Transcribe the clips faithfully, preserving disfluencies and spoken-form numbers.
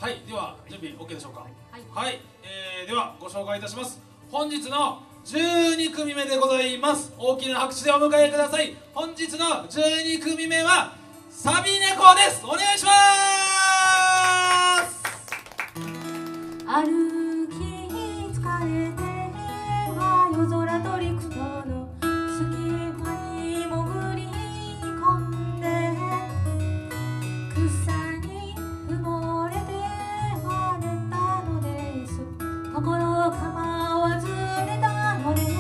はい、では準備 OK でしょうか。 はい、 はい、えー、ではご紹介いたします。本日のじゅうにくみめでございます。大きな拍手でお迎えください。本日のじゅうにくみめはサビ猫です。お願いします。 歩き疲れては夜空と陸との隙間に潜り込んで草に埋もれては寝たのです。ところ構わず寝たのです。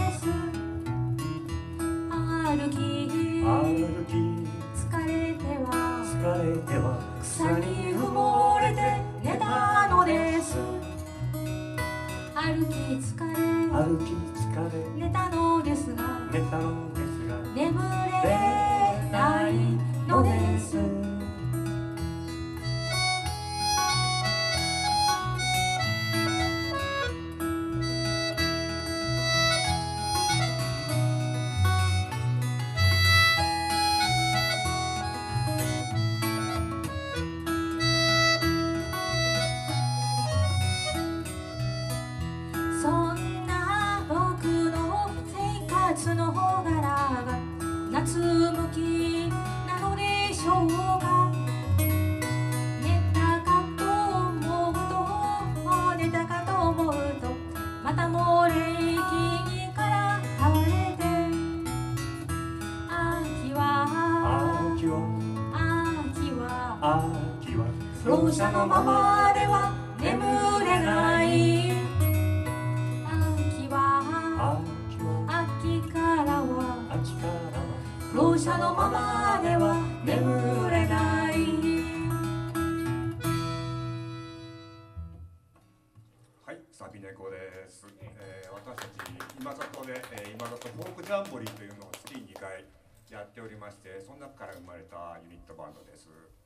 歩き歩き疲れては疲れては草に埋もれて寝たのです。歩き疲れ歩き疲れ寝たのですが寝たのですが眠れないのです。そんな僕の生活のほがらが夏向きなのでしょうか。寝たかと思うと寝たかと思うとまた漏れ息から倒れて秋は秋は秋は秋はろう者のままでは眠れない。秋は秋は秋からは秋からはろう者のままでは眠れない。 はい、サビ猫です。えー、私たち今里で、えー、今里フォークジャンボリーというのを月にかいやっておりまして、その中から生まれたユニットバンドです。